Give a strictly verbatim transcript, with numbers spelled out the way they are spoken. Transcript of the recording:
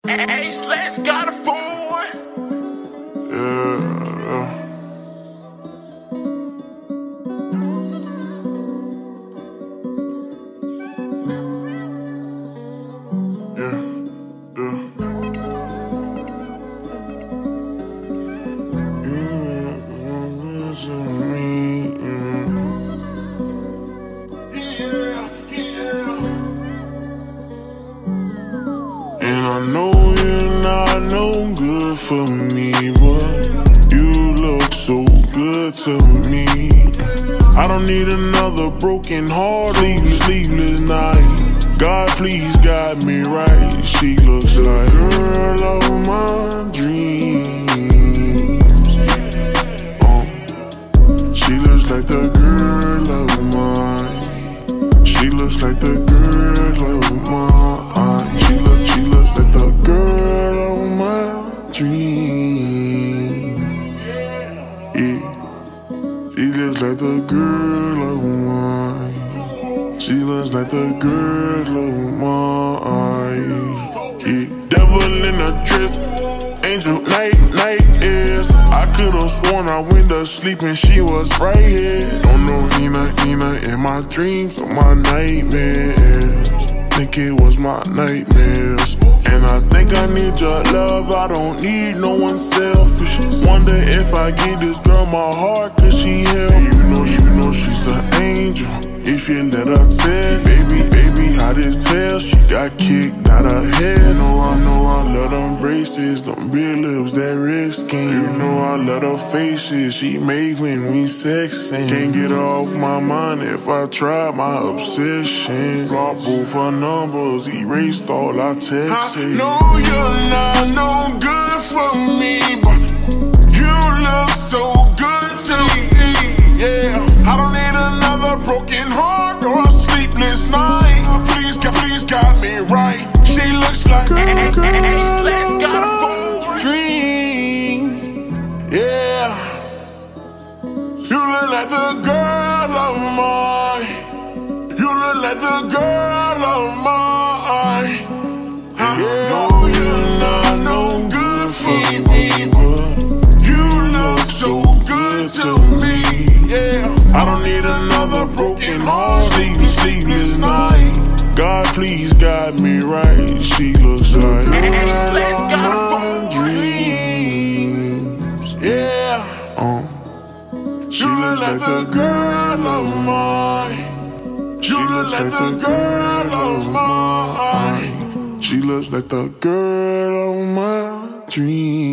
Ace, let's got a fool. Yeah, yeah, yeah. You to me, yeah, yeah. And I know you're not no good for me, but you look so good to me. I don't need another broken heart, sleepless, sleepless night. God, please guide me right. She looks like girl of my dreams. Uh, she looks like the girl of mine. She looks like the girl of mine. She looks, she looks like the girl of my dreams. Yeah. She looks like the girl of mine. She looks like the girl of mine. Yeah. Devil in a dress, angel night, night is. I could've sworn I went to sleep and she was right here. Don't know Ina, Ina in my dreams or my nightmares. Think it was my nightmares. And I think I need your love, I don't need no one selfish. Wonder if I give this girl my heart, cause she help. You know, you know she's an angel, if you let her tell. Baby, baby, hot as hell, she got kicked out her head. No, I know I love them braces, them big lips, that red skin. You know I love her faces, she make when we sexin'. Can't get her off my mind if I try my obsession. Block both her numbers, erased all our texts. I know you're not no good for me, but you look so good to me, yeah. I don't need another broken heart or a sleepless night. Please, God, please got me right. She looks like Girl, girl, Ace, let's got a fool. dream, yeah. You look like the girl of mine. You look like the girl of mine. I know you're not no good for me, but you look so good to me, yeah. I don't need another broken heart, sleepless, sleepless night. God, please guide me right. She looks like Ace, let's got a fool. dreams, yeah. Uh, she looks like the girl of mine. She looks like the girl of mine. She looks like the girl of my dreams.